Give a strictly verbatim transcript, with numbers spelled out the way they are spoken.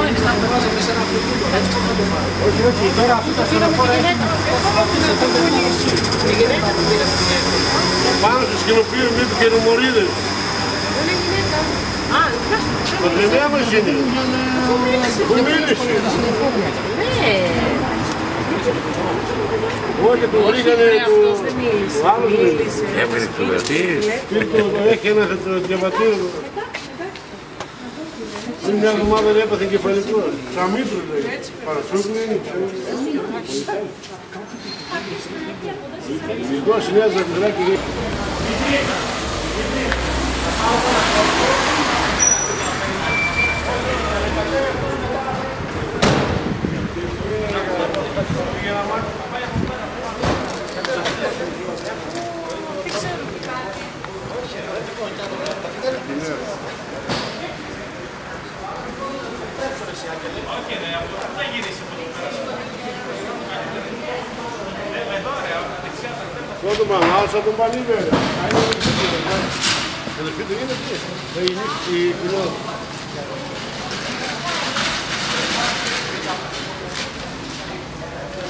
Όχι, όχι, τώρα αυτό το στενοφόρο έχει. Πάνω στο σκηνοπείο μήπου και νομορίδες. Είναι γυναίκα. Α, Το τρενέα μας είναι. Πού μίλησε. ναι. Όχι, του βρήκανε του άλλου. Έβγαινε εξοδευτής. Έχει ένα διαβατήριο. Πριν μια εβδομάδα έπαθε κεφαλικό. Σαμίτρου λέει. Παρασούκλου είναι. Ειδικό συνέδριο Ζαγκλάκη. Αυτό το μανάσα τον πανίβερε. Αδελφοί του γίνεται. Θα γίνει η κοινότητα.